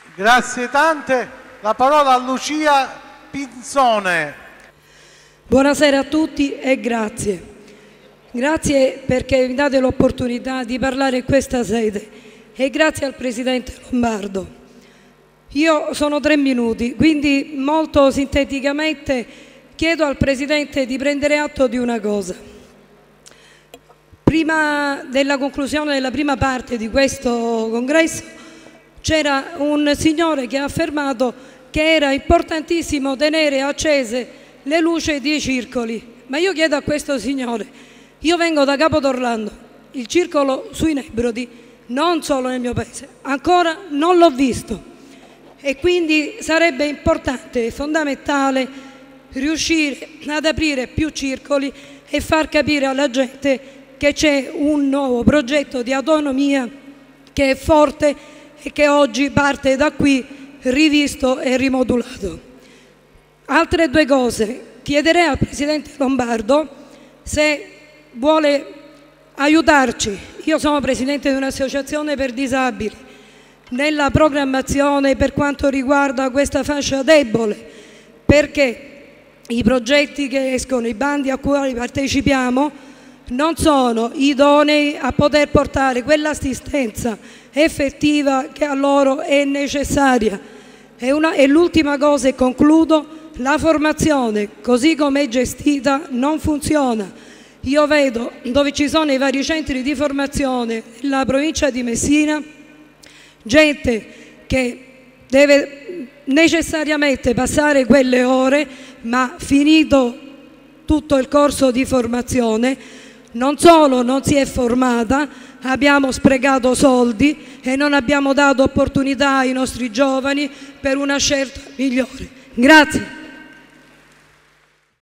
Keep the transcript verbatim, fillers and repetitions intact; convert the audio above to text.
Grazie tante. La parola a Lucia Pinzone. Buonasera a tutti e grazie. Grazie perché mi date l'opportunità di parlare in questa sede e grazie al Presidente Lombardo. Io sono tre minuti, quindi molto sinteticamente chiedo al Presidente di prendere atto di una cosa. Prima della conclusione della prima parte di questo congresso c'era un signore che ha affermato che era importantissimo tenere accese le luci dei circoli. Ma io chiedo a questo signore, io vengo da Capodorlando, il circolo sui Nebrodi, non solo nel mio paese, ancora non l'ho visto. E quindi sarebbe importante e fondamentale riuscire ad aprire più circoli e far capire alla gente che c'è un nuovo progetto di autonomia che è forte e che oggi parte da qui rivisto e rimodulato. Altre due cose. Chiederei al Presidente Lombardo se vuole aiutarci. Io sono Presidente di un'associazione per disabili nella programmazione per quanto riguarda questa fascia debole, perché i progetti che escono, i bandi a cui partecipiamo, non sono idonei a poter portare quell'assistenza effettiva che a loro è necessaria. E, e l'ultima cosa, e concludo, la formazione così come è gestita non funziona. Io vedo dove ci sono i vari centri di formazione nella provincia di Messina, gente che deve necessariamente passare quelle ore, ma finito tutto il corso di formazione, non solo non si è formata, abbiamo sprecato soldi e non abbiamo dato opportunità ai nostri giovani per una scelta migliore. Grazie.